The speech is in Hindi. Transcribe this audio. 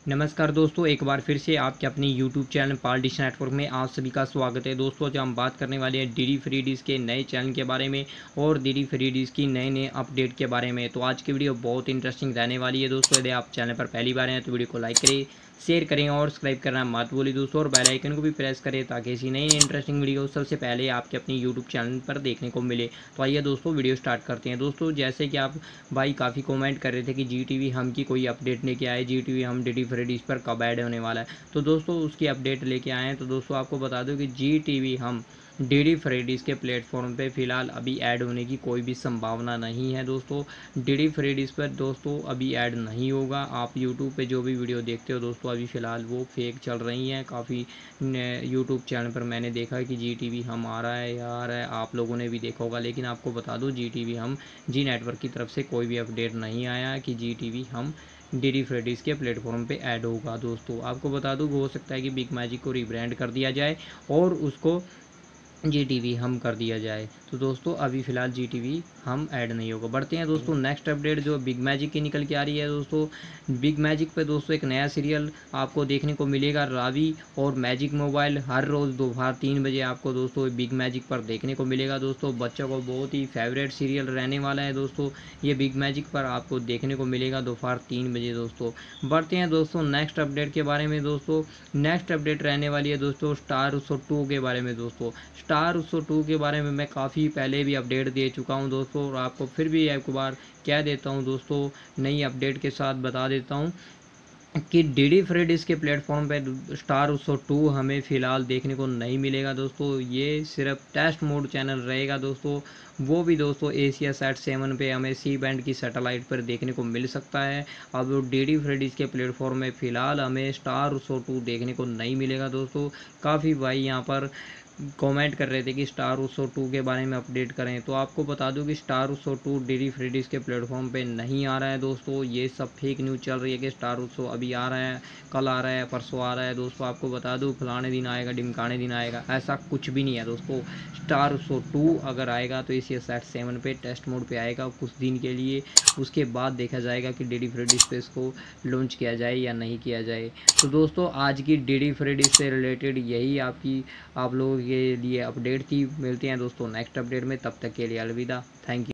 नमस्कार दोस्तों, एक बार फिर से आपके अपने YouTube channel Pal dish network में आप सभी का स्वागत है। दोस्तों आज हम बात करने वाले हैं डीडी फ्री डिश के नए चैनल के बारे में और डीडी फ्री डिश की नए अपडेट के बारे में। तो आज की वीडियो बहुत इंटरेस्टिंग रहने वाली है दोस्तों। यदि आप चैनल पर पहली बार हैं तो वीडियो को लाइक करें, शेयर करें और सब्सक्राइब करना मत भूलिए दोस्तों, और बेल आइकन को भी प्रेस करें ताकि ऐसी नई इंटरेस्टिंग वीडियो सबसे पहले आपके अपने यूट्यूब चैनल पर देखने को मिले। तो आइए दोस्तों वीडियो स्टार्ट करते हैं। दोस्तों जैसे कि आप भाई काफ़ी कमेंट कर रहे थे कि जी टी हम की कोई अपडेट लेके आए, जी टी हम डीडी फ्री डिश पर कब ऐड होने वाला है। तो दोस्तों उसकी अपडेट लेके आए हैं। तो दोस्तों आपको बता दूं कि जी टी हम डीडी फ्री डिश के प्लेटफॉर्म पे फ़िलहाल अभी ऐड होने की कोई भी संभावना नहीं है दोस्तों। डीडी फ्री डिश पर दोस्तों अभी ऐड नहीं होगा। आप यूट्यूब पे जो भी वीडियो देखते हो दोस्तों अभी फ़िलहाल वो फेक चल रही हैं। काफ़ी यूट्यूब चैनल पर मैंने देखा है कि जी टी हम आ रहा है या आ रहा है, आप लोगों ने भी देखा होगा। लेकिन आपको बता दूँ जी टी हम जी नेटवर्क की तरफ से कोई भी अपडेट नहीं आया कि जी टी हम डीडी फ्री डिश के प्लेटफॉर्म पे ऐड होगा। दोस्तों आपको बता दूं हो सकता है कि बिग मैजिक को रिब्रांड कर दिया जाए और उसको जी टी हम कर दिया जाए। तो दोस्तों अभी फ़िलहाल जी टी हम ऐड नहीं होगा। बढ़ते हैं दोस्तों नेक्स्ट अपडेट जो बिग मैजिक की निकल के आ रही है दोस्तों। बिग मैजिक पे दोस्तों एक नया सीरियल आपको देखने को मिलेगा, रावी और मैजिक मोबाइल। हर रोज़ दोपहर 3 बजे आपको दोस्तों बिग मैजिक पर देखने को मिलेगा दोस्तों। बच्चों को बहुत ही फेवरेट सीरियल रहने वाला है दोस्तों। ये बिग मैजिक पर आपको देखने को मिलेगा दोपहर 3 बजे दोस्तों। बढ़ते हैं दोस्तों नेक्स्ट अपडेट के बारे में दोस्तों। नेक्स्ट अपडेट रहने वाली है दोस्तों स्टार उत्सव 2 के बारे में दोस्तों। स्टार उत्सव 2 के बारे में मैं काफ़ी पहले भी अपडेट दे चुका हूं दोस्तों, और आपको फिर भी एक बार कह देता हूं दोस्तों, नई अपडेट के साथ बता देता हूं कि डीडी फ्री डिश के प्लेटफॉर्म पे स्टार उत्सव 2 हमें फ़िलहाल देखने को नहीं मिलेगा दोस्तों। ये सिर्फ टेस्ट मोड चैनल रहेगा दोस्तों। वो भी दोस्तों एशिया सेट 7 पे हमें सी बैंड की सैटेलाइट पर देखने को मिल सकता है। अब डीडी फ्री डिश के प्लेटफॉर्म में फ़िलहाल हमें स्टार उत्सव 2 देखने को नहीं मिलेगा दोस्तों। काफ़ी भाई यहाँ पर कमेंट कर रहे थे कि स्टार उत्सव 2 के बारे में अपडेट करें। तो आपको बता दूं कि star Utsav 2 DD free dish के प्लेटफॉर्म पे नहीं आ रहा है दोस्तों। ये सब फेक न्यूज़ चल रही है कि स्टार उत्सव अभी आ रहा है, कल आ रहा है, परसों आ रहा है दोस्तों। आपको बता दूं फलाने दिन आएगा, ढिमकाने दिन आएगा, ऐसा कुछ भी नहीं है दोस्तों। स्टार उत्सव 2 अगर आएगा तो एशिया सेट 7 पे टेस्ट मोड पे आएगा कुछ दिन के लिए। उसके बाद देखा जाएगा कि डीडी फ्री डिश पे इसको लॉन्च किया जाए या नहीं किया जाए। तो दोस्तों आज की डीडी फ्री डिश से रिलेटेड यही आप लोगों के लिए अपडेट थी। मिलते हैं दोस्तों नेक्स्ट अपडेट में, तब तक के लिए अलविदा, थैंक यू।